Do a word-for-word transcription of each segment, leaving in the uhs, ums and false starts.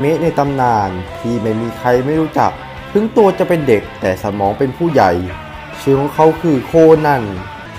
เมะในตำนานที่ไม่มีใครไม่รู้จักถึงตัวจะเป็นเด็กแต่สมองเป็นผู้ใหญ่ชื่อของเขาคือโคนัน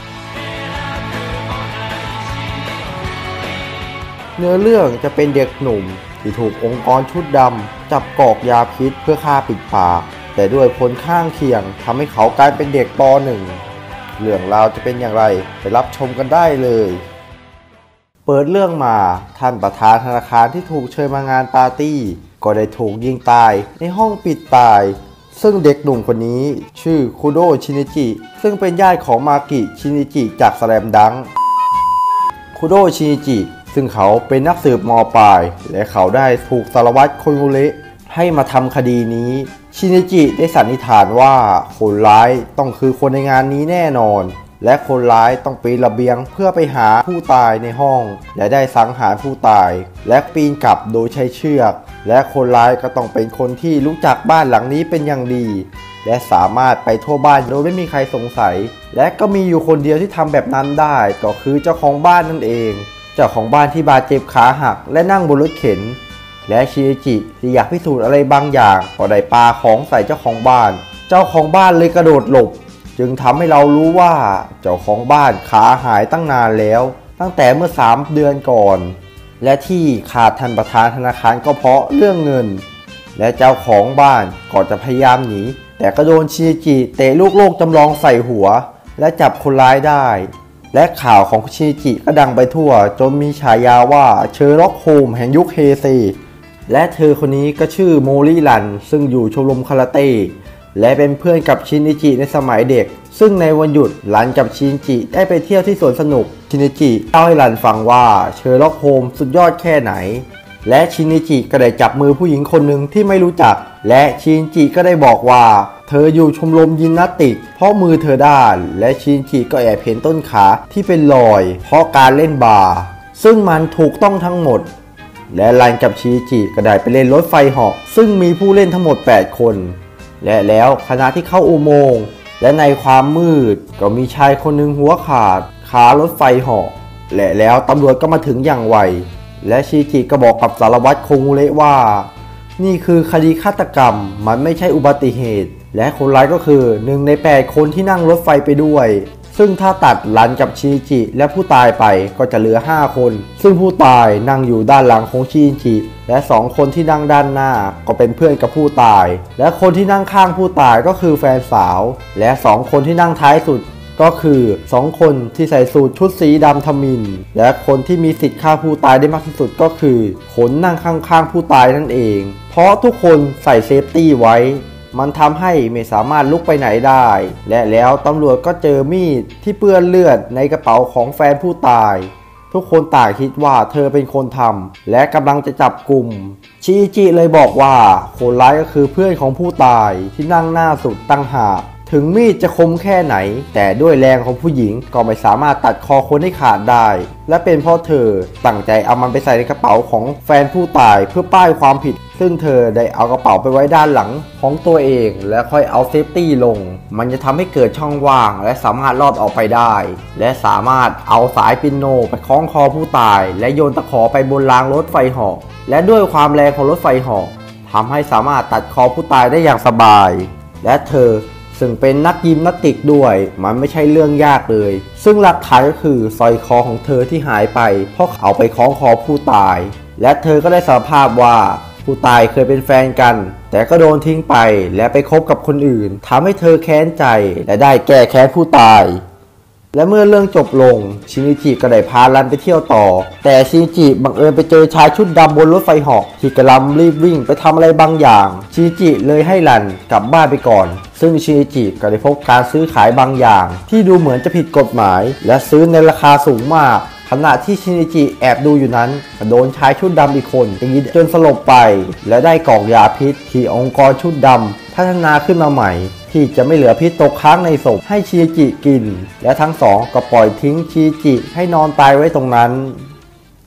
เนื้อเรื่องจะเป็นเด็กหนุ่มที่ถูกองค์กรชุดดำจับกรอกยาพิษเพื่อฆ่าปิดปากแต่ด้วยผลข้างเคียงทำให้เขากลายเป็นเด็กป หนึ่ง เรื่องราวจะเป็นอย่างไรไปรับชมกันได้เลยเปิดเรื่องมาท่านประธานธนาคารที่ถูกเชิญมางานปาร์ตี้ก็ได้ถูกยิงตายในห้องปิดตายซึ่งเด็กหนุ่มคนนี้ชื่อคุโดชินิจิซึ่งเป็นญาติของมากิชินิจิจากสแลมดังก์คุโดชินิจิซึ่งเขาเป็นนักสืบม.ปลายและเขาได้ถูกสารวัตรโคยุเระให้มาทำคดีนี้ชินิจิได้สันนิษฐานว่าคนร้ายต้องคือคนในงานนี้แน่นอนและคนร้ายต้องปีนระเบียงเพื่อไปหาผู้ตายในห้องและได้สังหารผู้ตายและปีนกลับโดยใช้เชือกและคนร้ายก็ต้องเป็นคนที่รู้จักบ้านหลังนี้เป็นอย่างดีและสามารถไปทั่วบ้านโดยไม่มีใครสงสัยและก็มีอยู่คนเดียวที่ทำแบบนั้นได้ก็คือเจ้าของบ้านนั่นเองเจ้าของบ้านที่บาดเจ็บขาหักและนั่งบนรถเข็นและชินิจิที่อยากพิสูจน์อะไรบางอย่างก็ได้ปาของใส่เจ้าของบ้านเจ้าของบ้านเลยกระโดดหลบจึงทำให้เรารู้ว่าเจ้าของบ้านขาหายตั้งนานแล้วตั้งแต่เมื่อสามเดือนก่อนและที่ขาดท่านประธานธนาคารก็เพราะเรื่องเงินและเจ้าของบ้านก็จะพยายามหนีแต่ก็โดนชินิจิเตะลูกโลกจำลองใส่หัวและจับคนร้ายได้และข่าวของชินิจิก็ดังไปทั่วจนมีฉายาว่าเชอร์ล็อกโฮมส์แห่งยุคเฮเซและเธอคนนี้ก็ชื่อโมริรันซึ่งอยู่ชมรมคาราเต้และเป็นเพื่อนกับชินิจิในสมัยเด็กซึ่งในวันหยุดรันกับชินิจิได้ไปเที่ยวที่สวนสนุกชินิจิเล่าให้รันฟังว่าเชอร์ล็อกโฮมส์สุดยอดแค่ไหนและชินิจิก็ได้จับมือผู้หญิงคนหนึ่งที่ไม่รู้จักและชินิจิก็ได้บอกว่าเธออยู่ชมรมยิมนาสติกเพราะมือเธอด้านและชินิจิก็แอบเห็นต้นขาที่เป็นรอยเพราะการเล่นบาร์ซึ่งมันถูกต้องทั้งหมดและรันกับชินิจิก็ได้ไปเล่นรถไฟเหาะซึ่งมีผู้เล่นทั้งหมดแปดคนและแล้วขณะที่เข้าอุโมงค์และในความมืดก็มีชายคนหนึ่งหัวขาดคารถไฟเหาะและแล้วตำรวจก็มาถึงอย่างไวและชินิจิก็บอกกับสารวัตรโคงูเระว่านี่คือคดีฆาตกรรมมันไม่ใช่อุบัติเหตุและคนร้ายก็คือหนึ่งในแปดคนที่นั่งรถไฟไปด้วยซึ่งถ้าตัดรันกับชินิจิและผู้ตายไปก็จะเหลือห้าคนซึ่งผู้ตายนั่งอยู่ด้านหลังของชินิจิและสองคนที่นั่งด้านหน้าก็เป็นเพื่อนกับผู้ตายและคนที่นั่งข้างผู้ตายก็คือแฟนสาวและสองคนที่นั่งท้ายสุดก็คือสองคนที่ใส่สูทชุดสีดำทมิฬและคนที่มีสิทธิ์ฆ่าผู้ตายได้มากที่สุดก็คือคนนั่งข้างๆผู้ตายนั่นเองเพราะทุกคนใส่เซฟตี้ไว้มันทำให้ไม่สามารถลุกไปไหนได้และแล้วตำรวจก็เจอมีดที่เปื้อนเลือดในกระเป๋าของแฟนผู้ตายทุกคนต่างคิดว่าเธอเป็นคนทำและกำลังจะจับกลุ่มชินิจิเลยบอกว่าคนร้ายก็คือเพื่อนของผู้ตายที่นั่งหน้าสุดตั้งหากถึงมีดจะคมแค่ไหนแต่ด้วยแรงของผู้หญิงก็ไม่สามารถตัดคอคนให้ขาดได้และเป็นเพราะเธอตั้งใจเอามันไปใส่ในกระเป๋าของแฟนผู้ตายเพื่อป้ายความผิดซึ่งเธอได้เอากระเป๋าไปไว้ด้านหลังของตัวเองและค่อยเอาเซฟตี้ลงมันจะทำให้เกิดช่องว่างและสามารถรอดออกไปได้และสามารถเอาสายปิโนไปคล้องคอผู้ตายและโยนตะขอไปบนรางรถไฟเหาะและด้วยความแรงของรถไฟเหาะทำให้สามารถตัดคอผู้ตายได้อย่างสบายและเธอซึ่งเป็นนักยิมนาสติกด้วยมันไม่ใช่เรื่องยากเลยซึ่งหลักฐานก็คือสร้อยคอของเธอที่หายไปเพราะเอาไปคล้องคอผู้ตายและเธอก็ได้สารภาพว่าผู้ตายเคยเป็นแฟนกันแต่ก็โดนทิ้งไปและไปคบกับคนอื่นทำให้เธอแค้นใจและได้แก้แค้นผู้ตายและเมื่อเรื่องจบลงชินิจิก็ได้พารันไปเที่ยวต่อแต่ชินิจิบังเอิญไปเจอชายชุดดำบนรถไฟเหาะที่กำลังรีบวิ่งไปทำอะไรบางอย่างชินิจิเลยให้รันกลับบ้านไปก่อนซึ่งชินิจิก็ได้พบการซื้อขายบางอย่างที่ดูเหมือนจะผิดกฎหมายและซื้อในราคาสูงมากขณะที่ชินิจิแอบดูอยู่นั้นโดนชายชุดดำอีกคนตีจนสลบไปและได้กล่องยาพิษที่องค์กรชุดดำพัฒนาขึ้นมาใหม่ที่จะไม่เหลือพิษตกค้างในศพให้ชินิจิกินและทั้งสองก็ปล่อยทิ้งชินิจิให้นอนตายไว้ตรงนั้น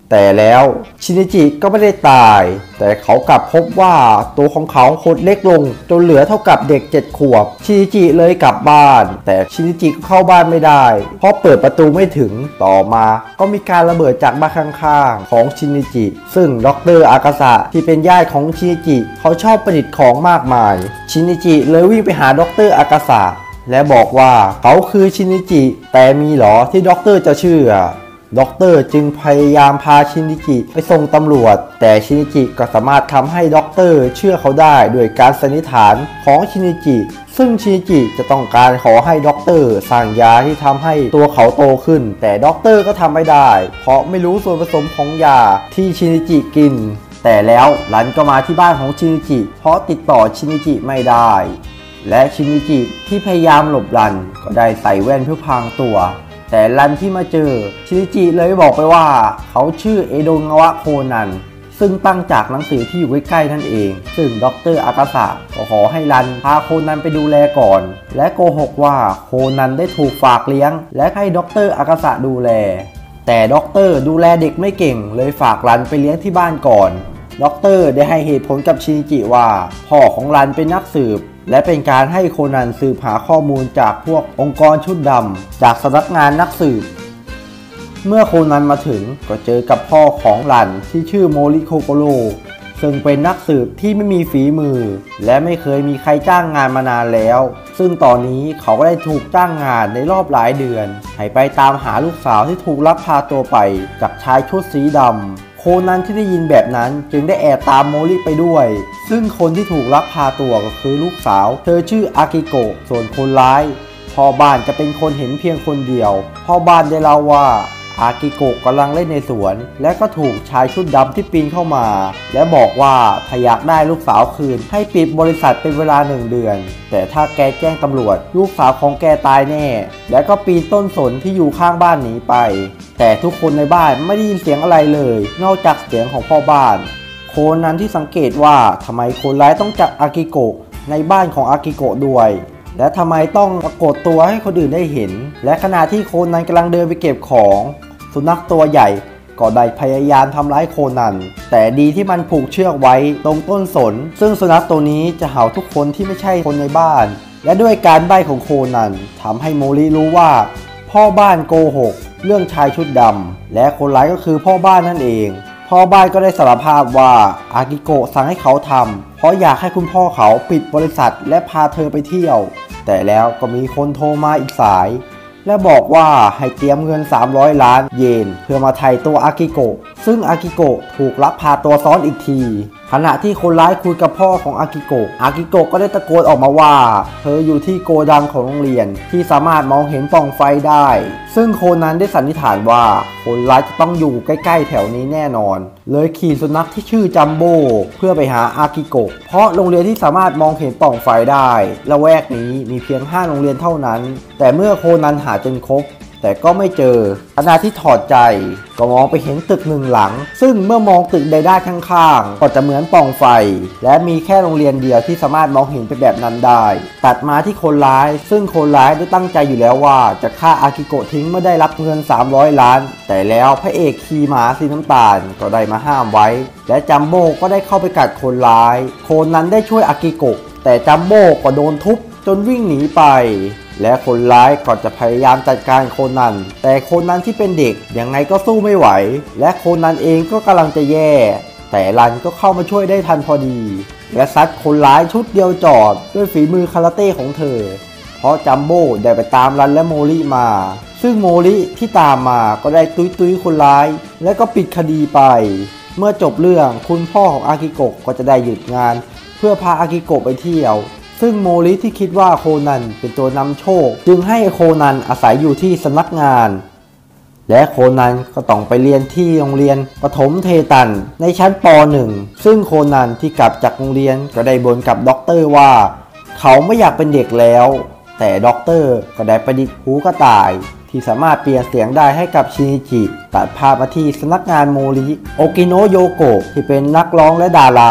แต่แล้วชินิจิก็ไม่ได้ตายแต่เขากลับพบว่าตัวของเขาหดเล็กลงจนเหลือเท่ากับเด็กเจ็ดขวบชินิจิเลยกลับบ้านแต่ชินิจิก็เข้าบ้านไม่ได้เพราะเปิดประตูไม่ถึงต่อมาก็มีการระเบิดจากบ้านข้างๆของชินิจิซึ่งดร.อากาสะที่เป็นญาติของชินิจิเขาชอบประดิษฐ์ของมากมายชินิจิเลยวิ่งไปหาดร.อากาสะและบอกว่าเขาคือชินิจิแต่มีหรอที่ด็อกเตอร์จะเชื่อด็อกเตอร์จึงพยายามพาชินิจิไปส่งตำรวจแต่ชินิจิก็สามารถทำให้ด็อกเตอร์เชื่อเขาได้ด้วยการสันนิษฐานของชินิจิซึ่งชินิจิจะต้องการขอให้ด็อกเตอร์สั่งยาที่ทำให้ตัวเขาโตขึ้นแต่ด็อกเตอร์ก็ทำไม่ได้เพราะไม่รู้ส่วนผสมของยาที่ชินิจิกินแต่แล้วรันก็มาที่บ้านของชินิจิเพราะติดต่อชินิจิไม่ได้และชินิจิที่พยายามหลบรันก็ได้ใส่แว่นเพื่อพรางตัวแต่รันที่มาเจอชินิจิเลยบอกไปว่าเขาชื่อเอโดงาวะโคนันซึ่งตั้งจากหนังสือที่อยู่ใกล้ๆนั่นเองซึ่งดร.อากาสะก็ขอให้รันพาโคนันไปดูแลก่อนและโกหกว่าโคนันได้ถูกฝากเลี้ยงและให้ดร.อากาสะดูแลแต่ด็อกเตอร์ดูแลเด็กไม่เก่งเลยฝากรันไปเลี้ยงที่บ้านก่อนด็อกเตอร์ได้ให้เหตุผลกับชินิจิว่าพ่อของรันเป็นนักสืบและเป็นการให้โคนันสืบหาข้อมูลจากพวกองค์กรชุดดำจากสำนักงานนักสืบเมื่อโคนันมาถึงก็เจอกับพ่อของรันที่ชื่อโมริโคโกโรซึ่งเป็นนักสืบที่ไม่มีฝีมือและไม่เคยมีใครจ้างงานมานานแล้วซึ่งตอนนี้เขาก็ได้ถูกจ้างงานในรอบหลายเดือนให้ไปตามหาลูกสาวที่ถูกลักพาตัวไปจากชายชุดสีดำโคนันที่ได้ยินแบบนั้นจึงได้แอบตามโมริไปด้วยซึ่งคนที่ถูกลักพาตัวก็คือลูกสาวเธอชื่ออากิโกะส่วนคนร้ายพ่อบ้านจะเป็นคนเห็นเพียงคนเดียวพ่อบ้านได้เล่าว่าอากิโกะกำลังเล่นในสวนและก็ถูกชายชุดดำที่ปีนเข้ามาและบอกว่าถ้าอยากได้ลูกสาวคืนให้ปิดบริษัทเป็นเวลาหนึ่งเดือนแต่ถ้าแกแจ้งตำรวจลูกสาวของแกตายแน่และก็ปีนต้นสนที่อยู่ข้างบ้านหนีไปแต่ทุกคนในบ้านไม่ได้ยินเสียงอะไรเลยนอกจากเสียงของพ่อบ้านโคนันที่สังเกตว่าทำไมคนร้ายต้องจับอากิโกะในบ้านของอากิโกะด้วยและทำไมต้องปรากฏตัวให้คนอื่นได้เห็นและขณะที่โคนันกำลังเดินไปเก็บของสุนัขตัวใหญ่ก็ได้พยายามทำร้ายโคนันแต่ดีที่มันผูกเชือกไว้ตรงต้นสนซึ่งสุนัขตัวนี้จะเห่าทุกคนที่ไม่ใช่คนในบ้านและด้วยการใบ้ของโคนันทำให้โมริรู้ว่าพ่อบ้านโกหกเรื่องชายชุดดำและคนร้ายก็คือพ่อบ้านนั่นเองพ่อบ้านก็ได้สารภาพว่าอากิโกะสั่งให้เขาทำเพราะอยากให้คุณพ่อเขาปิดบริษัทและพาเธอไปเที่ยวแต่แล้วก็มีคนโทรมาอีกสายและบอกว่าให้เตรียมเงินสามร้อยล้านเยนเพื่อมาไถ่ตัวอากิโกะซึ่งอากิโกะถูกลักพาตัวซ้อนอีกทีขณะที่คนร้ายคุยกับพ่อของอากิโกะอากิโกะก็ได้ตะโกนออกมาว่าเธออยู่ที่โกดังของโรงเรียนที่สามารถมองเห็นปล่องไฟได้ซึ่งโคนันได้สันนิษฐานว่าคนร้ายจะต้องอยู่ใกล้ๆแถวนี้แน่นอนเลยขี่สุนัขที่ชื่อจัมโบ้เพื่อไปหาอากิโกะเพราะโรงเรียนที่สามารถมองเห็นปล่องไฟได้ละแวกนี้มีเพียงห้าโรงเรียนเท่านั้นแต่เมื่อโคนันหาจนครบแต่ก็ไม่เจอขณะที่ถอดใจก็มองไปเห็นตึกหนึ่งหลังซึ่งเมื่อมองตึกใดด้านข้างๆก็จะเหมือนปล่องไฟและมีแค่โรงเรียนเดียวที่สามารถมองเห็นเป็นแบบนั้นได้ตัดมาที่คนร้ายซึ่งคนร้ายได้ตั้งใจอยู่แล้วว่าจะฆ่าอากิโกะทิ้งเมื่อได้รับเงินสามร้อยล้านแต่แล้วพระเอกขี่ม้าสีน้ำตาลก็ได้มาห้ามไว้และจัมโบ้ก็ได้เข้าไปกัดคนร้ายโคนนั้นได้ช่วยอากิโกะแต่จัมโบ้ก็โดนทุบจนวิ่งหนีไปและคนร้ายก็จะพยายามจัดการโคนันแต่โคนันที่เป็นเด็กยังไงก็สู้ไม่ไหวและโคนันเองก็กำลังจะแย่แต่รันก็เข้ามาช่วยได้ทันพอดีและซัดคนร้ายชุดเดียวจอดด้วยฝีมือคาราเต้ของเธอเพราะจัมโบ้ได้ไปตามรันและโมริมาซึ่งโมริที่ตามมาก็ได้ตุ้ยตุ้ยคนร้ายและก็ปิดคดีไปเมื่อจบเรื่องคุณพ่อของอากิโกะก็จะได้หยุดงานเพื่อพาอากิโกะไปเที่ยวซึ่งโมริที่คิดว่าโคนันเป็นตัวนำโชคจึงให้โคนันอาศัยอยู่ที่สำนักงานและโคนันก็ต้องไปเรียนที่โรงเรียนปฐมเทตันในชั้นป หนึ่ง ซึ่งโคนันที่กลับจากโรงเรียนก็ได้บ่นกับด็อกเตอร์ว่าเขาไม่อยากเป็นเด็กแล้วแต่ด็อกเตอร์ก็ได้ประดิษฐ์หูกระต่ายที่สามารถเปลี่ยนเสียงได้ให้กับชินิจิตัดภาพมาที่สำนักงานโมริโอกิโนะโยโกะที่เป็นนักร้องและดารา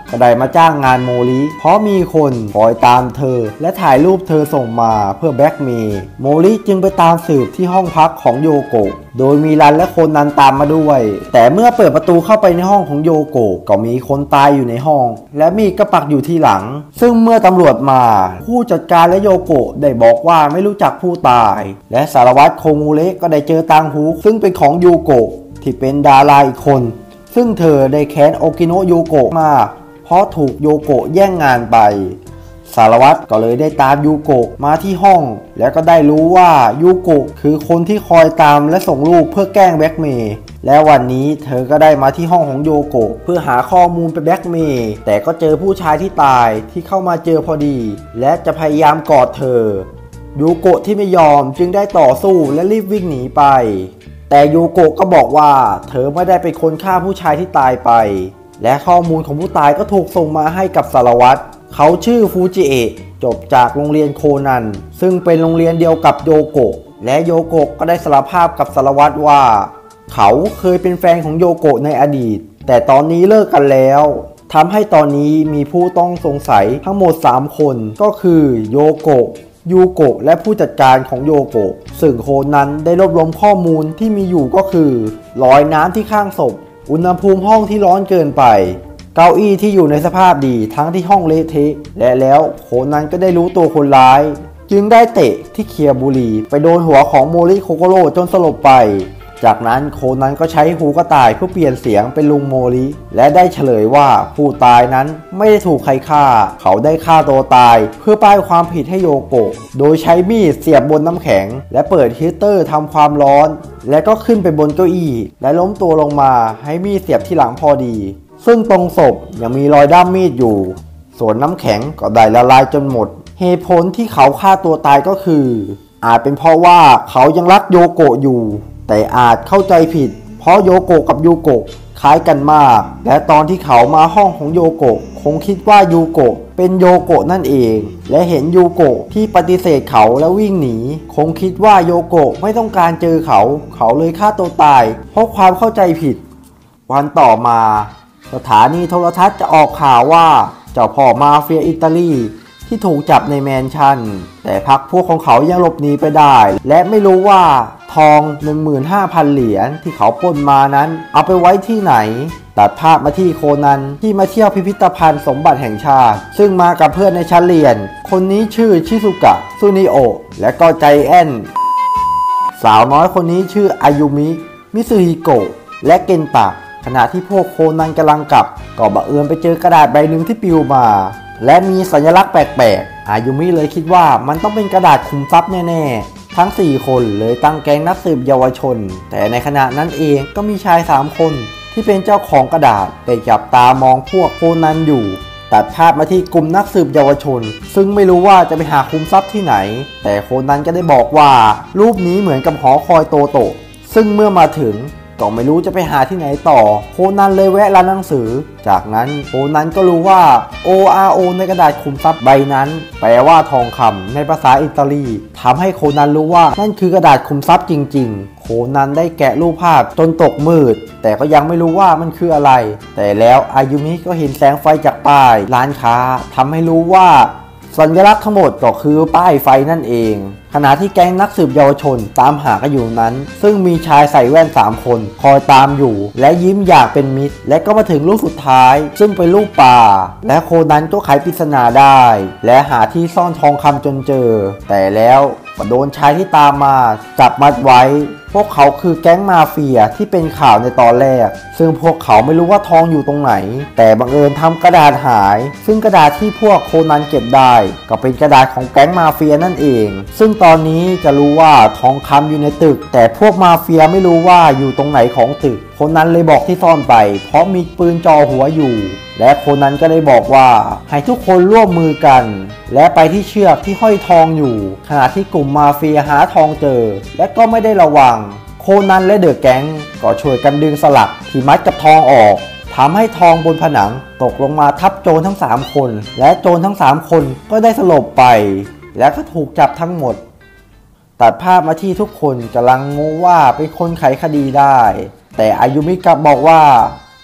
ก็ได้มาจ้างงานโมริเพราะมีคนคอยตามเธอและถ่ายรูปเธอส่งมาเพื่อแบล็กเมย์โมริจึงไปตามสืบที่ห้องพักของโยโกะโดยมีรันและโคนันตามมาด้วยแต่เมื่อเปิดประตูเข้าไปในห้องของโยโกะก็มีคนตายอยู่ในห้องและมีดก็ปักอยู่ที่หลังซึ่งเมื่อตำรวจมาผู้จัดการและโยโกะได้บอกว่าไม่รู้จักผู้ตายและสารวัตรโคงูเระก็ได้เจอตังหูซึ่งเป็นของโยโกะที่เป็นดาราอีกคนซึ่งเธอได้แค้นโอกิโนะโยโกะมากเพราะถูกโยโกะแย่งงานไปสารวัตรก็เลยได้ตามยูโกะมาที่ห้องแล้วก็ได้รู้ว่ายูโกะคือคนที่คอยตามและส่งรูปเพื่อแกล้งแบล็กเมย์และวันนี้เธอก็ได้มาที่ห้องของโยโกะเพื่อหาข้อมูลไปแบล็กเมย์แต่ก็เจอผู้ชายที่ตายที่เข้ามาเจอพอดีและจะพยายามกอดเธอยูโกะที่ไม่ยอมจึงได้ต่อสู้และรีบวิ่งหนีไปแต่ยูโกะก็บอกว่าเธอไม่ได้เป็นคนฆ่าผู้ชายที่ตายไปและข้อมูลของผู้ตายก็ถูกส่งมาให้กับสารวัตรเขาชื่อฟูจิเอะจบจากโรงเรียนโคนันซึ่งเป็นโรงเรียนเดียวกับโยโกะและโยโกะก็ได้สารภาพกับสารวัตรว่าเขาเคยเป็นแฟนของโยโกะในอดีตแต่ตอนนี้เลิกกันแล้วทำให้ตอนนี้มีผู้ต้องสงสัยทั้งหมดสามคนก็คือโยโกะยูโกะและผู้จัดการของโยโกะซึ่งโคนันได้รวบรวมข้อมูลที่มีอยู่ก็คือรอยน้ำที่ข้างศพอุณหภูมิห้องที่ร้อนเกินไปเก้าอี้ที่อยู่ในสภาพดีทั้งที่ห้องเละเทะและแล้วโคนันก็ได้รู้ตัวคนร้ายจึงได้เตะที่เคียบุรีไปโดนหัวของโมริโคโกโร่จนสลบไปจากนั้นโคนันก็ใช้หูกระต่ายเพื่อเปลี่ยนเสียงเป็นลุงโมริและได้เฉลยว่าผู้ตายนั้นไม่ได้ถูกใครฆ่าเขาได้ฆ่าตัวตายเพื่อป้ายความผิดให้โยโกะโดยใช้มีดเสียบบนน้ำแข็งและเปิดฮีเตอร์ทำความร้อนและก็ขึ้นไปบนเก้าอี้และล้มตัวลงมาให้มีดเสียบที่หลังพอดีซึ่งตรงศพยังมีรอยด้ามมีดอยู่ส่วนน้ำแข็งก็ได้ละลายจนหมดเหตุผลที่เขาฆ่าตัวตายก็คืออาจเป็นเพราะว่าเขายังรักโยโกะอยู่แต่อาจเข้าใจผิดเพราะโยโกะกับยูโกะคล้ายกันมากและตอนที่เขามาห้องของโยโกะคงคิดว่ายูโกะเป็นโยโกะนั่นเองและเห็นยูโกะที่ปฏิเสธเขาและวิ่งหนีคงคิดว่าโยโกะไม่ต้องการเจอเขาเขาเลยฆ่าตัวตายเพราะความเข้าใจผิดวันต่อมาสถานีโทรทัศน์จะออกข่าวว่าเจ้าพ่อมาเฟียอิตาลีที่ถูกจับในแมนชั่นแต่พรรคพวกของเขายังหลบหนีไปได้และไม่รู้ว่าทอง หนึ่งหมื่นห้าพัน เหรียญที่เขาปล้นมานั้นเอาไปไว้ที่ไหนตัดภาพมาที่โคนันที่มาเที่ยวพิพิธภัณฑ์สมบัติแห่งชาติซึ่งมากับเพื่อนในชั้นเรียนคนนี้ชื่อชิซุกะซุนิโอะและก็ใจแอนสาวน้อยคนนี้ชื่ออายุมิมิซึฮิโกะและเกนตะขณะที่พวกโคนันกำลังกลับก็บังเอิญไปเจอกระดาษใบหนึ่งที่ปลิวมาและมีสัญลักษณ์แปลกๆอายุมิเลยคิดว่ามันต้องเป็นกระดาษคุมทรัพย์แน่ๆทั้งสี่คนเลยตั้งแก๊งนักสืบเยาวชนแต่ในขณะนั้นเองก็มีชายสามคนที่เป็นเจ้าของกระดาษได้จับตามองพวกโคนันอยู่ตัดภาพมาที่กลุ่มนักสืบเยาวชนซึ่งไม่รู้ว่าจะไปหาคุมทรัพย์ที่ไหนแต่โคนันก็ได้บอกว่ารูปนี้เหมือนกับหอคอยโตโตะซึ่งเมื่อมาถึงก็ไม่รู้จะไปหาที่ไหนต่อโคนันเลยแวะร้านหนังสือจากนั้นโคนันก็รู้ว่า โอ อาร์ โอ ในกระดาษคุมทรัพย์ใบนั้นแปลว่าทองคำในภาษาอิตาลีทำให้โคนันรู้ว่านั่นคือกระดาษคุมทรัพย์จริงๆโคนันได้แกะรูปภาพจนตกมืดแต่ก็ยังไม่รู้ว่ามันคืออะไรแต่แล้วอายุมิก็เห็นแสงไฟจากป้ายร้านค้าทำให้รู้ว่าสัญลักษณ์ทั้งหมดก็คือป้ายไฟนั่นเองขณะที่แก๊งนักสืบเยาวชนตามหากันอยู่นั้นซึ่งมีชายใส่แว่นสามคนคอยตามอยู่และยิ้มอย่างเป็นมิตรและก็มาถึงรูปสุดท้ายซึ่งเป็นรูปป่าและโคนันก็ไขปริศนาได้และหาที่ซ่อนทองคำจนเจอแต่แล้วก็โดนชายที่ตามมาจับมัดไว้พวกเขาคือแก๊งมาเฟียที่เป็นข่าวในตอนแรกซึ่งพวกเขาไม่รู้ว่าทองอยู่ตรงไหนแต่บังเอิญทำกระดาษหายซึ่งกระดาษที่พวกโคนันเก็บได้ก็เป็นกระดาษของแก๊งมาเฟียนั่นเองซึ่งตอนนี้จะรู้ว่าทองคำอยู่ในตึกแต่พวกมาเฟียไม่รู้ว่าอยู่ตรงไหนของตึกโคนันเลยบอกที่ซ่อนไปเพราะมีปืนจ่อหัวอยู่และโคนันก็ได้บอกว่าให้ทุกคนร่วมมือกันและไปที่เชือกที่ห้อยทองอยู่ขณะที่กลุ่มมาเฟียหาทองเจอและก็ไม่ได้ระวังโคนันและเดอะแก๊งก็ช่วยกันดึงสลักที่มัดกับทองออกทำให้ทองบนผนังตกลงมาทับโจรทั้งสามคนและโจรทั้งสามคนก็ได้สลบไปและก็ถูกจับทั้งหมดตัดภาพมาที่ทุกคนกำลังงงว่าเป็นคนไขคดีได้แต่อายุมิกลับบอกว่า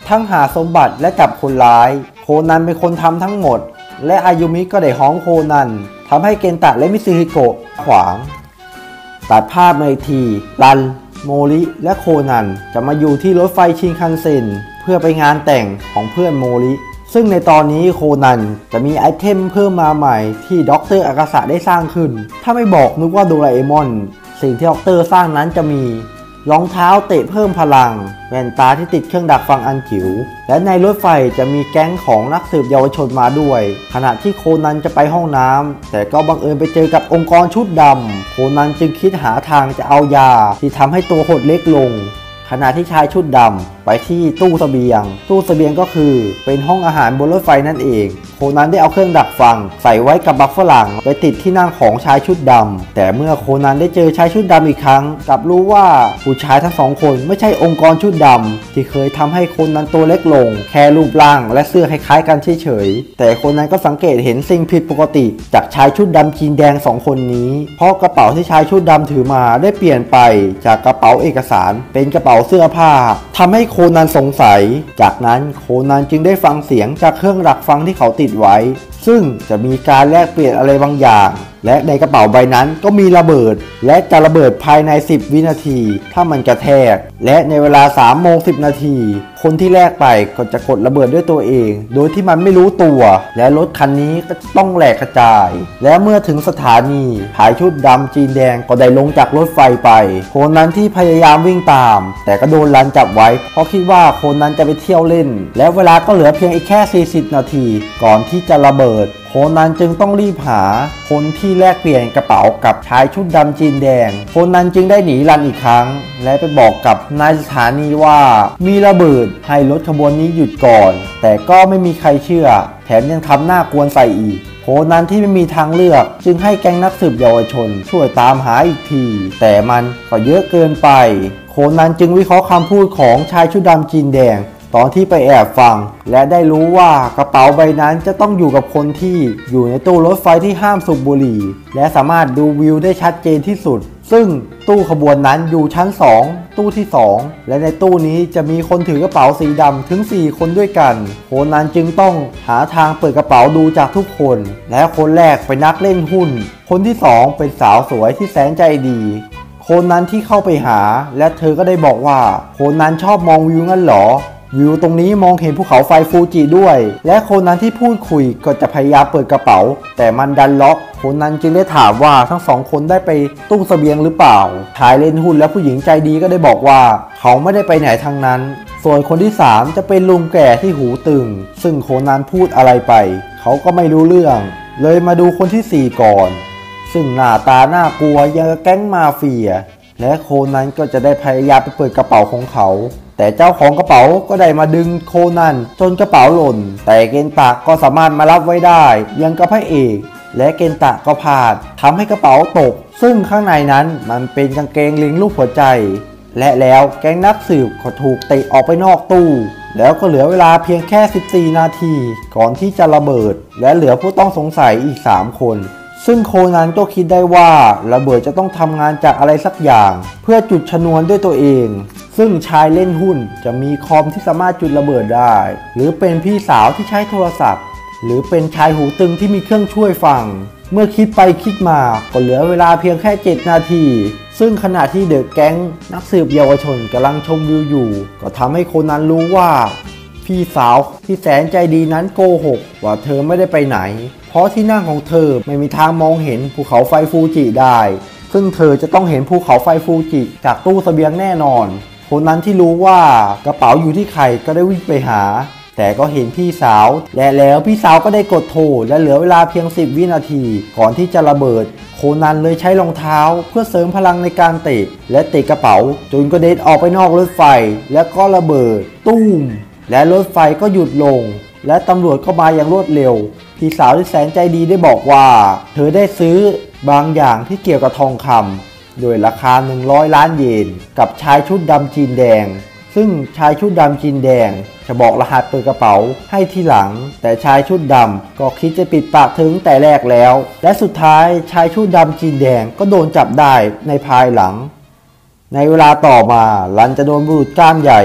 ทั้งหาสมบัติและจับคนร้ายโคนันเป็นคนทำทั้งหมดและอายุมิก็ได้ฮ้องโคนันทำให้เกนตะและมิซึฮิโกะขวางตัดภาพมาอีกทีรันโมริและโคนันจะมาอยู่ที่รถไฟชินคันเซ็นเพื่อไปงานแต่งของเพื่อนโมริซึ่งในตอนนี้โคนันจะมีไอเทมเพิ่มมาใหม่ที่ด็อกเตอร์อากาศะได้สร้างขึ้นถ้าไม่บอกนึกว่าโดราเอมอนสิ่งที่ด็อกเตอร์สร้างนั้นจะมีรองเท้าเตะเพิ่มพลังแว่นตาที่ติดเครื่องดักฟังอันจิ๋วและในรถไฟจะมีแก๊งของนักสืบเยาวชนมาด้วยขณะที่โคนันจะไปห้องน้ำแต่ก็บังเอิญไปเจอกับองค์กรชุดดำโคนันจึงคิดหาทางจะเอายาที่ทำให้ตัวหดเล็กลงขณะที่ชายชุดดำไปที่ตู้เสบียงตู้เสบียงก็คือเป็นห้องอาหารบนรถไฟนั่นเองโคนันได้เอาเครื่องดักฟังใส่ไว้กับบักฝรั่งไปติดที่นั่งของชายชุดดำแต่เมื่อโคนันได้เจอชายชุดดำอีกครั้งกลับรู้ว่าผู้ชายทั้งสองคนไม่ใช่องค์กรชุดดำที่เคยทำให้โคนันตัวเล็กลงแค่รูปร่างและเสื้อคล้ายๆกันเฉยๆแต่โคนันก็สังเกตเห็นสิ่งผิดปกติจากชายชุดดำจีนแดงสองคนนี้เพราะกระเป๋าที่ชายชุดดำถือมาได้เปลี่ยนไปจากกระเป๋าเอกสารเป็นกระเป๋าเสื้อผ้าทำให้โคนันสงสัยจากนั้นโคนันจึงได้ฟังเสียงจากเครื่องดักฟังที่เขาติดไว้ซึ่งจะมีการแลกเปลี่ยนอะไรบางอย่างและในกระเป๋าใบนั้นก็มีระเบิดและจะระเบิดภายในสิบวินาทีถ้ามันกระแทกและในเวลาสามโมงสิบนาทีคนที่แลกไปก็จะกดระเบิดด้วยตัวเองโดยที่มันไม่รู้ตัวและรถคันนี้ก็จะต้องแหลกกระจายและเมื่อถึงสถานีชายชุดดำจีนแดงก็ได้ลงจากรถไฟไปโคนนั้นที่พยายามวิ่งตามแต่ก็โดนรันจับไว้เพราะคิดว่าคนนั้นจะไปเที่ยวเล่นและเวลาก็เหลือเพียงอีกแค่สี่สิบนาทีก่อนที่จะระเบิดโคนันจึงต้องรีบหาคนที่แลกเปลี่ยนกระเป๋ากับชายชุดดำจีนแดงโคนันจึงได้หนีรันอีกครั้งและไปบอกกับนายสถานีว่ามีระเบิดให้รถขบวนนี้หยุดก่อนแต่ก็ไม่มีใครเชื่อแถมยังทำหน้ากวนใส่อีกโคนันที่ไม่มีทางเลือกจึงให้แก๊งนักสืบเยาวชนช่วยตามหาอีกทีแต่มันก็เยอะเกินไปโคนันจึงวิเคราะห์คำพูดของชายชุดดำจีนแดงตอนที่ไปแอบฟังและได้รู้ว่ากระเป๋าใบนั้นจะต้องอยู่กับคนที่อยู่ในตู้รถไฟที่ห้ามสูบบุหรี่และสามารถดูวิวได้ชัดเจนที่สุดซึ่งตู้ขบวนนั้นอยู่ชั้นสองตู้ที่สองและในตู้นี้จะมีคนถือกระเป๋าสีดำถึงสี่คนด้วยกันโคนันจึงต้องหาทางเปิดกระเป๋าดูจากทุกคนและคนแรกเป็นนักเล่นหุ้นคนที่สองเป็นสาวสวยที่แสนใจดีโคนันที่เข้าไปหาและเธอก็ได้บอกว่าโคนันชอบมองวิวงั้นหรอวิวตรงนี้มองเห็นภูเขาไฟฟูจิด้วยและโคนันที่พูดคุยก็จะพยายามเปิดกระเป๋าแต่มันดันล็อกโคนันจึงได้ถามว่าทั้งสองคนได้ไปตู้เสบียงหรือเปล่าชายเล่นหุ้นและผู้หญิงใจดีก็ได้บอกว่าเขาไม่ได้ไปไหนทางนั้นส่วนคนที่สามจะเป็นลุงแก่ที่หูตึงซึ่งโคนันพูดอะไรไปเขาก็ไม่รู้เรื่องเลยมาดูคนที่สี่ก่อนซึ่งหน้าตาน่ากลัวยังกับแก๊งมาเฟียและโคนันก็จะได้พยายามไปเปิดกระเป๋าของเขาแต่เจ้าของกระเป๋าก็ได้มาดึงโคนันจนกระเป๋าหล่นแต่เกนตะก็สามารถมารับไว้ได้ยังกับพระเอกและเกนตะก็พลาดทำให้กระเป๋าตกซึ่งข้างในนั้นมันเป็นกางเกงลิงรูปหัวใจและแล้วแก๊งนักสืบก็ถูกเตะออกไปนอกตู้แล้วก็เหลือเวลาเพียงแค่สิบสี่นาทีก่อนที่จะระเบิดและเหลือผู้ต้องสงสัยอีกสามคนซึ่งโคนันก็คิดได้ว่าระเบิดจะต้องทำงานจากอะไรสักอย่างเพื่อจุดชนวนด้วยตัวเองซึ่งชายเล่นหุ้นจะมีคอมที่สามารถจุดระเบิดได้หรือเป็นพี่สาวที่ใช้โทรศัพท์หรือเป็นชายหูตึงที่มีเครื่องช่วยฟังเมื่อคิดไปคิดมาก็เหลือเวลาเพียงแค่เจ็ดนาทีซึ่งขณะที่เดอะแก๊งนักสืบเยาวชนกำลังชมวิวอยู่ก็ทำให้โคนันรู้ว่าพี่สาวที่แสนใจดีนั้นโกหกว่าเธอไม่ได้ไปไหนเพราะที่นั่งของเธอไม่มีทางมองเห็นภูเขาไฟฟูจิได้ซึ่งเธอจะต้องเห็นภูเขาไฟฟูจิจากตู้เสบียงแน่นอนคนนั้นที่รู้ว่ากระเป๋าอยู่ที่ใครก็ได้วิ่งไปหาแต่ก็เห็นพี่สาวและแล้วพี่สาวก็ได้กดโทรและเหลือเวลาเพียงสิบวินาทีก่อนที่จะระเบิดโคนันเลยใช้รองเท้าเพื่อเสริมพลังในการเตะและเตะกระเป๋าจนกระเด็นออกไปนอกรถไฟแล้วก็ระเบิดตุ้มและรถไฟก็หยุดลงและตำรวจก็มาอย่างรวดเร็วพี่สาวที่แสนใจดีได้บอกว่าเธอได้ซื้อบางอย่างที่เกี่ยวกับทองคำโดยราคาหนึ่งร้อยล้านเยนกับชายชุดดำจีนแดงซึ่งชายชุดดำจีนแดงจะบอกรหัสเปิดกระเป๋าให้ทีหลังแต่ชายชุดดำก็คิดจะปิดปากถึงแต่แรกแล้วและสุดท้ายชายชุดดำจีนแดงก็โดนจับได้ในภายหลังในเวลาต่อมารันจะโดนบุรุษกล้ามใหญ่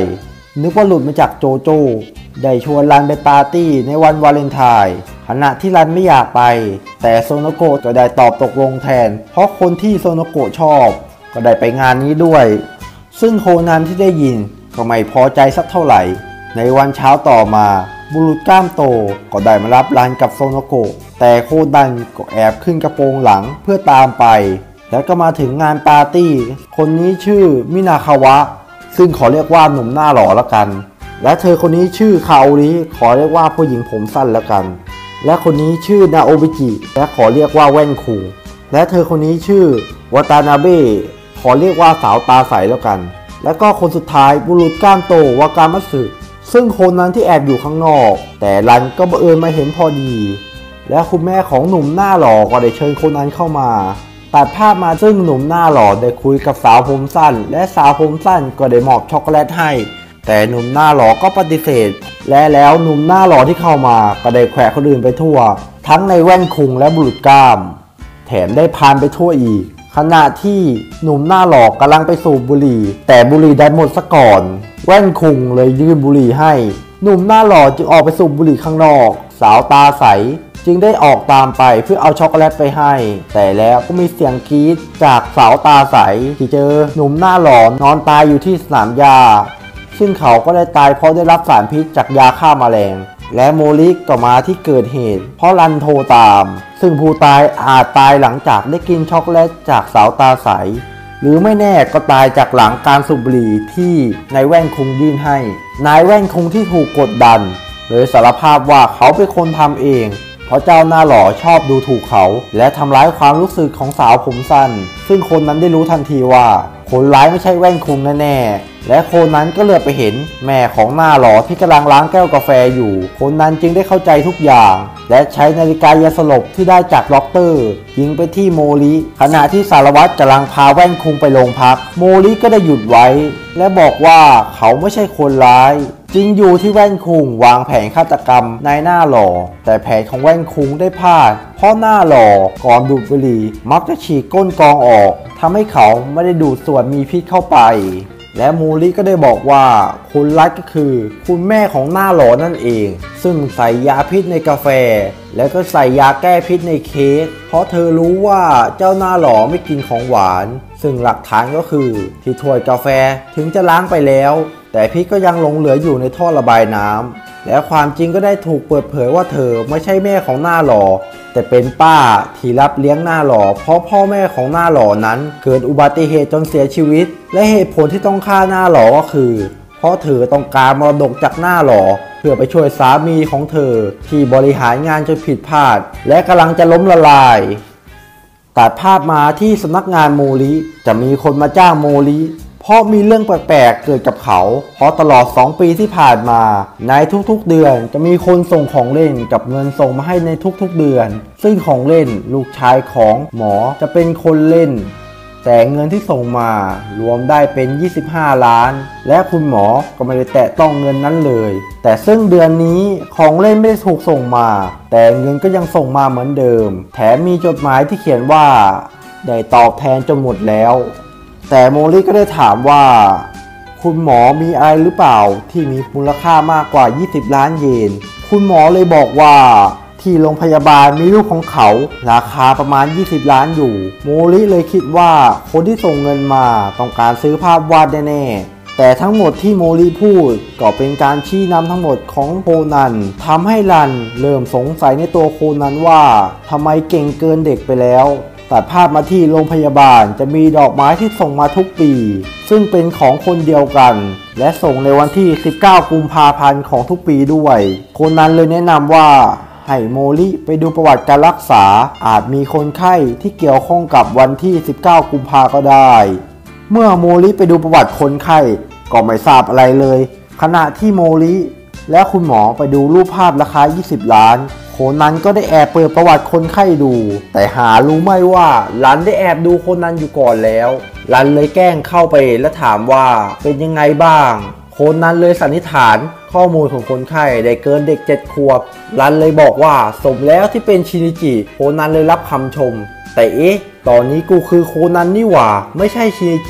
นึกว่าหลุดมาจากโจโจ้ได้ชวนรันไปปาร์ตี้ในวันวาเลนไทน์ขณะที่รันไม่อยากไปแต่โซโนโกะก็ได้ตอบตกลงแทนเพราะคนที่โซโนโกะชอบก็ได้ไปงานนี้ด้วยซึ่งโคนันที่ได้ยินก็ไม่พอใจสักเท่าไหร่ในวันเช้าต่อมาบุรุษกล้ามโตก็ได้มารับรันกับโซโนโกะแต่โคนันก็แอบขึ้นกระโปรงหลังเพื่อตามไปแล้วก็มาถึงงานปาร์ตี้คนนี้ชื่อมินาคาวะซึ่งขอเรียกว่าหนุ่มหน้าหล่อละกันและเธอคนนี้ชื่อคาโอริขอเรียกว่าผู้หญิงผมสั้นละกันและคนนี้ชื่อนาโอบิจิและขอเรียกว่าแว่นคุงและเธอคนนี้ชื่อวาตานาเบะขอเรียกว่าสาวตาใสแล้วกันแล้วก็คนสุดท้ายบุรุษก้ามโตวากามัตสึซึ่งคนนั้นที่แอบอยู่ข้างนอกแต่รันก็บังเอิญมาเห็นพอดีและคุณแม่ของหนุ่มหน้าหล่อก็ได้เชิญคนนั้นเข้ามาตัดภาพมาซึ่งหนุ่มหน้าหล่อได้คุยกับสาวผมสั้นและสาวผมสั้นก็ได้มอบช็อกโกแลตให้แต่หนุ่มหน้าหล่อก็ปฏิเสธและแล้วหนุ่มหน้าหล่อที่เข้ามาก็ได้แขวะคนอื่นไปทั่วทั้งในแว่นคุงและบุรุษกล้ามแถมได้พานไปทั่วอีกขณะที่หนุ่มหน้าหล่อกำลังไปสูบบุหรี่แต่บุหรี่ได้หมดซะก่อนแว่นคุงเลยยื่นบุหรี่ให้หนุ่มหน้าหล่อจึงออกไปสูบบุหรี่ข้างนอกสาวตาใสจึงได้ออกตามไปเพื่อเอาช็อกโกแลตไปให้แต่แล้วก็มีเสียงกรี๊ดจากสาวตาใสที่เจอหนุ่มหน้าหล่อนอนตายอยู่ที่สนามหญ้าซึ่งเขาก็ได้ตายเพราะได้รับสารพิษจากยาฆ่าแมลงและโมริก็มาที่เกิดเหตุเพราะรันโทรตามซึ่งผู้ตายอาจตายหลังจากได้กินช็อกโกแลตจากสาวตาใสหรือไม่แน่ก็ตายจากหลังการสูบบุหรี่ที่นายแว่นคงยื่นให้นายแว่นคงที่ถูกกดดันเลยสารภาพว่าเขาเป็นคนทำเองเพราะเจ้าหน้าหล่อชอบดูถูกเขาและทำร้ายความรู้สึกของสาวผมสั้นซึ่งคนนั้นได้รู้ทันทีว่าคนร้ายไม่ใช่แว่นคุงแน่ๆและคนนั้นก็เลือกไปเห็นแม่ของหน้าหล่อที่กำลังล้างแก้วกาแฟอยู่คนนั้นจึงได้เข้าใจทุกอย่างและใช้นาฬิกายาสลบที่ได้จากด็อกเตอร์ยิงไปที่โมริขณะที่สารวัตรกำลังพาแว่นคุงไปโรงพักโมริก็ได้หยุดไว้และบอกว่าเขาไม่ใช่คนร้ายจริงอยู่ที่แว่นคุงวางแผนฆาตกรรมนายหน้าหล่อแต่แผนของแว่นคุงได้พลาดเพราะหน้าหล่อก่อนดูดบุหรี่มักจะฉีกก้นกรองออกทำให้เขาไม่ได้ดูดส่วนมีพิษเข้าไปและโมริก็ได้บอกว่าคนร้ายก็คือคุณแม่ของหน้าหล่อนั่นเองซึ่งใส่ยาพิษในกาแฟแล้วก็ใส่ยาแก้พิษในเค้กเพราะเธอรู้ว่าเจ้าหน้าหล่อไม่กินของหวานซึ่งหลักฐานก็คือที่ถ้วยกาแฟถึงจะล้างไปแล้วแต่พิษก็ยังหลงเหลืออยู่ในท่อระบายน้ำและความจริงก็ได้ถูกเปิดเผยว่าเธอไม่ใช่แม่ของหน้าหล่อแต่เป็นป้าที่รับเลี้ยงหน้าหล่อเพราะพ่อแม่ของหน้าหล่อนั้นเกิดอุบัติเหตุจนเสียชีวิตและเหตุผลที่ต้องฆ่าหน้าหล่อก็คือเพราะเธอต้องการมรดกจากหน้าหล่อเพื่อไปช่วยสามีของเธอที่บริหารงานจนผิดพลาดและกำลังจะล้มละลายตัดภาพมาที่สำนักงานโมริจะมีคนมาจ้างโมริเพราะมีเรื่องแปลกๆเกิดกับเขาเพราะตลอดสองปีที่ผ่านมาในทุกๆเดือนจะมีคนส่งของเล่นกับเงินส่งมาให้ในทุกๆเดือนซึ่งของเล่นลูกชายของหมอจะเป็นคนเล่นแต่เงินที่ส่งมารวมได้เป็นยี่สิบห้าล้านและคุณหมอก็ไม่ได้แตะต้องเงินนั้นเลยแต่ซึ่งเดือนนี้ของเล่นไม่ได้ถูกส่งมาแต่เงินก็ยังส่งมาเหมือนเดิมแถมมีจดหมายที่เขียนว่าได้ตอบแทนจนหมดแล้วแต่โมริก็ได้ถามว่าคุณหมอมีอะไรหรือเปล่าที่มีมูลค่ามากกว่ายี่สิบล้านเยนคุณหมอเลยบอกว่าที่โรงพยาบาลมีลูกของเขาราคาประมาณยี่สิบล้านอยู่โมริเลยคิดว่าคนที่ส่งเงินมาต้องการซื้อภาพวาดแน่ๆแต่ทั้งหมดที่โมริพูดก็เป็นการชี้นำทั้งหมดของโคนันทำให้รันเริ่มสงสัยในตัวโคนันว่าทำไมเก่งเกินเด็กไปแล้วตัดภาพมาที่โรงพยาบาลจะมีดอกไม้ที่ส่งมาทุกปีซึ่งเป็นของคนเดียวกันและส่งในวันที่สิบเก้ากุมภาพันธ์ของทุกปีด้วยคนนั้นเลยแนะนำว่าให้โมริไปดูประวัติการรักษาอาจมีคนไข้ที่เกี่ยวข้องกับวันที่สิบเก้ากุมภาพันธ์ก็ได้เมื่อโมริไปดูประวัติคนไข้ก็ไม่ทราบอะไรเลยขณะที่โมริและคุณหมอไปดูรูปภาพราคายี่สิบล้านโคนันก็ได้แอบเปิดประวัติคนไข้ดูแต่หารู้ไม่ว่ารันได้แอบดูคนนั้นอยู่ก่อนแล้วรันเลยแกล้งเข้าไปและถามว่าเป็นยังไงบ้างโคนันเลยสันนิษฐานข้อมูลของคนไข้ได้เกินเด็กเจ็ดขวบรันเลยบอกว่าสมแล้วที่เป็นชินิจิโคนันเลยรับคำชมแต่เอ๊ะตอนนี้กูคือโคนันนี่หว่าไม่ใช่ชินิจิ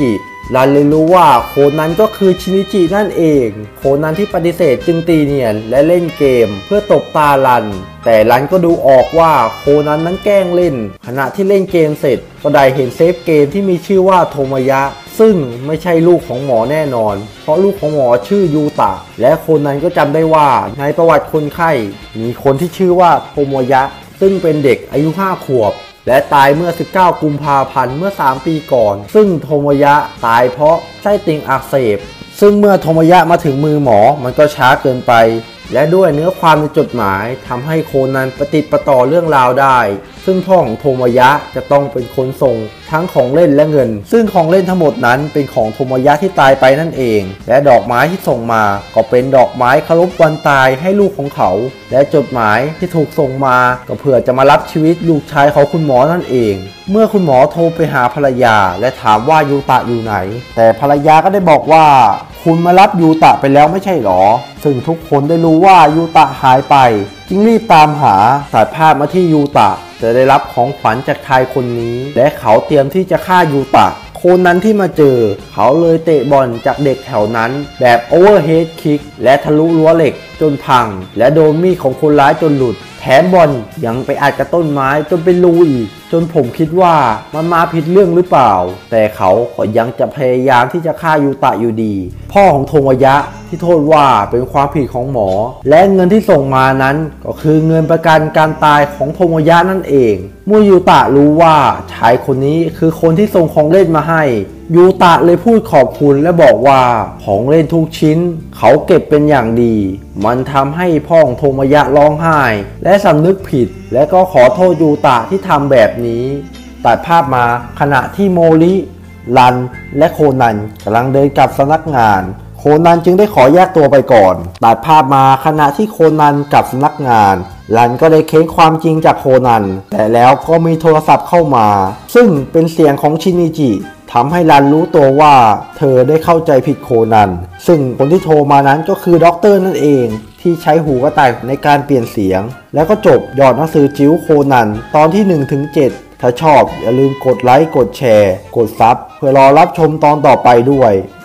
รันเลยรู้ว่าโคนันก็คือชินิจินั่นเองโคนันที่ปฏิเสธจึงตีเนียนและเล่นเกมเพื่อตบตารันแต่รันก็ดูออกว่าโคนันนั้นแกล้งเล่นขณะที่เล่นเกมเสร็จก็ได้เห็นเซฟเกมที่มีชื่อว่าโทโมยะซึ่งไม่ใช่ลูกของหมอแน่นอนเพราะลูกของหมอชื่อยูตะและโคนันก็จำได้ว่าในประวัติคนไข้มีคนที่ชื่อว่าโทโมยะซึ่งเป็นเด็กอายุห้าขวบและตายเมื่อสิบเก้ากุมภาพันธ์เมื่อสามปีก่อนซึ่งโทโมยะตายเพราะไส้ติ่งอักเสบซึ่งเมื่อโทโมยะมาถึงมือหมอมันก็ช้าเกินไปและด้วยเนื้อความในจดหมายทำให้โคนันปฏิปต่อเรื่องราวได้ซึ่งพ่อของโทโมยะจะต้องเป็นคนส่งทั้งของเล่นและเงินซึ่งของเล่นทั้งหมดนั้นเป็นของโทโมยะที่ตายไปนั่นเองและดอกไม้ที่ส่งมาก็เป็นดอกไม้เคารพวันตายให้ลูกของเขาและจดหมายที่ถูกส่งมาก็เพื่อจะมารับชีวิตลูกชายของคุณหมอนั่นเองเมื่อคุณหมอโทรไปหาภรรยาและถามว่ายูตะอยู่ไหนแต่ภรรยาก็ได้บอกว่าคุณมารับยูตะไปแล้วไม่ใช่หรอซึ่งทุกคนได้รู้ว่ายูตะหายไปจึงรีบตามหาสายภาพมาที่ยูตะจะได้รับของขวัญจากชายคนนี้และเขาเตรียมที่จะฆ่ายูตะคนนั้นที่มาเจอเขาเลยเตะบอลจากเด็กแถวนั้นแบบโอเวอร์เฮดคิกและทะลุรั้วเหล็กจนพังและโดนมีดของคนร้ายจนหลุดแถมบอลยังไปอัดกับต้นไม้จนเป็นรูอีกจนผมคิดว่ามันมาผิดเรื่องหรือเปล่าแต่เขาก็ยังจะพยายามที่จะฆ่ายูตะอยู่ดีพ่อของโทโมยะที่โทษว่าเป็นความผิดของหมอและเงินที่ส่งมานั้นก็คือเงินประกันการตายของโทโมยะนั่นเองเมื่อยูตะรู้ว่าชายคนนี้คือคนที่ส่งของเล่นมาให้ยูตะเลยพูดขอบคุณและบอกว่าของเล่นทุกชิ้นเขาเก็บเป็นอย่างดีมันทำให้พ่อของโทโมยะร้องไห้และสำนึกผิดและก็ขอโทษยูตะที่ทำแบบนี้ตัดภาพมาขณะที่โมริรันและโคนันกำลังเดินกลับสำนักงานโคนันจึงได้ขอแยกตัวไปก่อนตัดภาพมาขณะที่โคนันกลับสำนักงานรันก็ได้เค้นความจริงจากโคนันแต่แล้วก็มีโทรศัพท์เข้ามาซึ่งเป็นเสียงของชินิจิทำให้รันรู้ตัวว่าเธอได้เข้าใจผิดโคนันซึ่งคนที่โทรมานั้นก็คือด็อกเตอร์นั่นเองที่ใช้หูกระต่ายในการเปลี่ยนเสียงแล้วก็จบยอดหนังสือจิ๋วโคนันตอนที่ หนึ่งถึงเจ็ด ถ้าชอบอย่าลืมกดไลค์กดแชร์กดซับเพื่อรอรับชมตอนต่อไปด้วย